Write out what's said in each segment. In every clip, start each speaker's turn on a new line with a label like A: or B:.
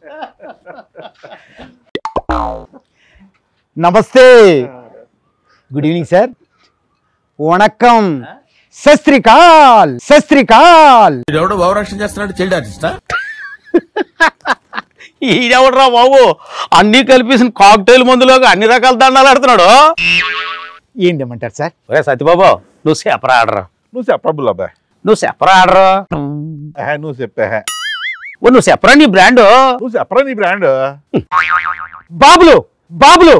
A: నమస్తే, good evening sir. Vanakkam, sat sri akal sat sri akal.
B: ఎవడో భావరక్షణ చేస్తున్నాడు, చైల్డ్ ఆర్టిస్టా?
C: ఈడెవడరా బాబు, అన్ని కలిపేసిన కాక్టైల్ మందులోకి అన్ని రకాల దండాలు ఆడుతున్నాడు.
A: ఏం తెమ్మంటారు సార్?
C: ఒరే సత్యబాబు, నువ్వు చెప్పరా ఆడరా.
D: నువ్వు చెప్పరా అబ్బాయి,
C: నువ్వు చెప్పరా ఆడరా.
D: నువ్వు చెప్పే,
C: నువ్వు చెప్పరా నీ బ్రాండ్.
D: నువ్వు చెప్పరా నీ బ్రాండ్.
A: బాబులు బాబులు,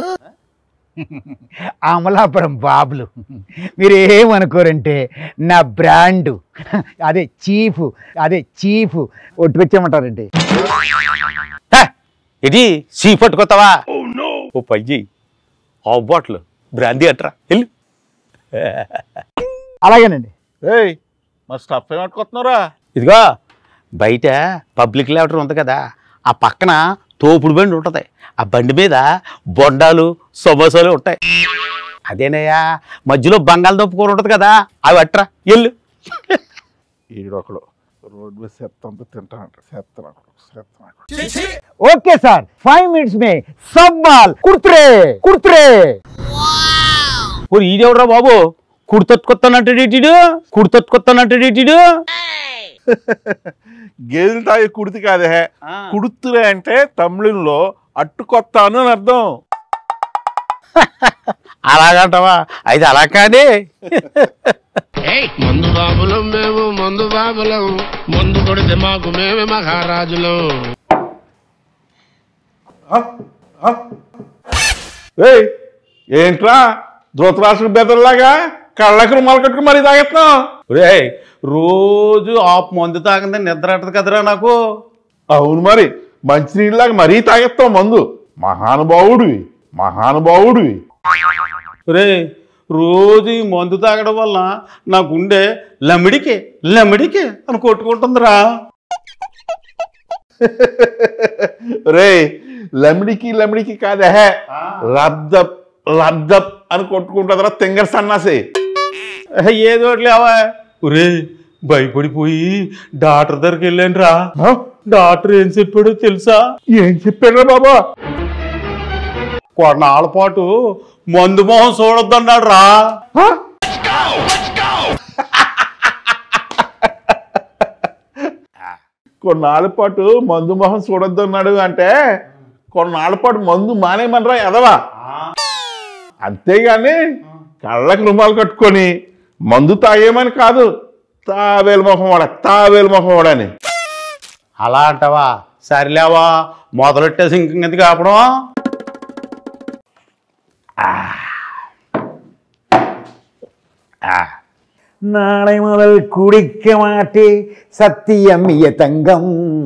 A: అమలాపురం బాబులు. మీరు ఏమనుకోరంటే నా బ్రాండు అదే చీఫ్ ఒట్టుకొచ్చేయమంటారండి.
C: ఇది సీ పట్టుకొస్తావా? ఓ పయ్యి ఆ బాట్లు బ్రాందీ అట్రా వెళ్ళు.
A: అలాగేనండి.
D: ఏయ్ మరి స్టఫ్ ఏమట్టుకొస్తున్నారా?
C: ఇదిగో బయట పబ్లిక్ లేవటర్ ఉంది కదా, ఆ పక్కన తోపుడు బండి ఉంటుంది. ఆ బండి మీద బొండాలు సమోసాలు ఉంటాయి. అదేనయ్యా, మధ్యలో బంగాళదుంప కూర ఉంటుంది కదా, అవి అట్రా వెళ్ళు.
D: ఈడొకడు రోడ్డు మీద చెప్తాంతో తింటానంట. చెప్తాను.
A: ఓకే సార్, 5 minutes మే సబ్బాల్ కుర్తురే కుర్తురే.
C: ఈడెవడరా బాబు, కుర్తొత్తుకొత్తానంటాడు.
D: గేదెలు తాగే కుడితి కాదే, కుడుతురే అంటే తమిళంలో అట్టుకొత్తాను అని అర్థం.
C: అలాగంటావా? అయితే అలా కాదే.
B: మందు బాబులం మేము, మందు బాబులం, మందు కొడితే మాకు మేమే మహారాజులం.
D: ఏయ్ ఏంట్రా ధృతరాష్ట్ర బెదర్లాగా కళ్ళకి రుమాలు కట్టుకుని మరీ తాగెత్తున్నావు?
C: రే రోజు ఆపు మందు తాగిందని నిద్ర అంటది కదరా నాకు.
D: అవును మరి, మంచినీళ్ళలాగా మరీ తాగెత్తావు మందు. మహానుభావుడివి.
C: రే రోజు ఈ మందు తాగడం వల్ల నా గుండె లమిడికే అని కొట్టుకుంటుందిరా.
D: రే లమిడికి కాదే, లబ్దప్ అని కొట్టుకుంటుందిరా తింగర్ సన్నాసి.
C: ఏదో లేవా. రే భయపడిపోయి డాక్టర్ దగ్గరికి వెళ్ళాను రా. డాక్టర్ ఏం చెప్పాడో తెలుసా?
D: ఏం చెప్పాడురా బాబా?
C: కొన్నాళ్ళ పాటు మందు మొహం చూడొద్దన్నాడు రా.
D: కొన్నాళ్ళ పాటు మందు మొహం చూడొద్దు అన్నాడు అంటే కొన్నాళ్ళ పాటు మందు మానేమనరా ఎదవా. అంతేగాని కళ్ళకి రుమాలు కట్టుకొని మందు తాగేమని కాదు. తావేలు మొహం వాడని.
C: అలా అంటావా? సరిలేవా, మొదలెట్టేసి ఇంకెందుకు ఆపడం.
A: நாளை முதல் குடிக்க மாட்டே సత్యం యతంగం.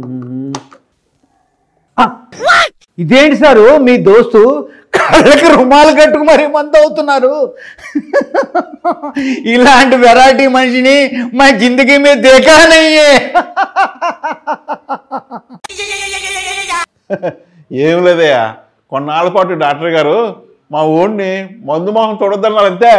A: ఇదేంటి సారు, మీ దోస్తు కళ్ళకి రుమాలు కట్టుకు మరీ మందు అవుతున్నారు. ఇలాంటి వెరైటీ మనిషిని మా జిందగీ మీద దేఖా నయ్యే.
D: ఏం లేదయ్యా, కొన్నాళ్ళ పాటు డాక్టర్ గారు మా ఊడిని మందు మొహం చూడొద్దన్నారు అంతే.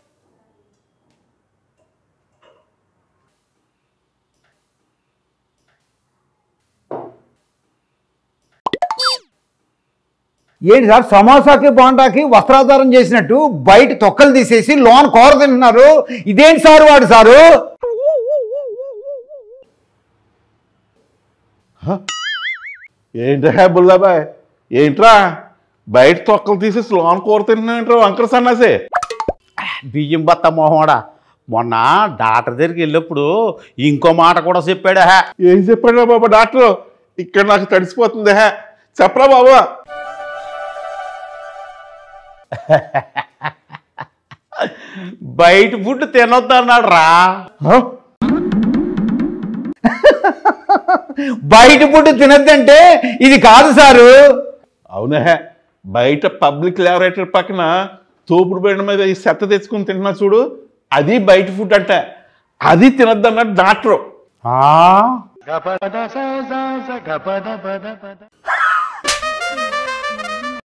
A: ఏంటి సార్, సమోసాకి బోండాకి వస్త్రాధారం చేసినట్టు బయట తొక్కలు తీసేసి లోన్ కూర తింటున్నారు. ఇదేంటి సారు వాడు సారు?
D: ఏంట్రా బుల్లాబాయ్, ఏంట్రా బయట తొక్కలు తీసేసి లోన్ కూర తింటున్నాంట్రా వంకర సన్నాసి.
C: బియ్యం బత్త మొహోడా, మొన్న డాక్టర్ దగ్గరికి వెళ్ళినప్పుడు ఇంకో మాట కూడా చెప్పాడా.
D: ఏం చెప్పాడురా బాబా డాక్టర్? ఇక్కడ నాకు తడిసిపోతుంది. చెప్పరా బాబా.
C: బయట ఫుడ్ తినొద్దన్నాడు రా.
A: బయట ఫుడ్ తినద్దంటే ఇది కాదు సారు.
D: అవునే, బయట పబ్లిక్ లాబొరేటరీ పక్కన తోపుడు బండి మీద ఈ చెత్త తెచ్చుకుని తింటున్నా చూడు, అది బయట ఫుడ్ అంటే. అది తినద్దన్నాడు డాక్టర్.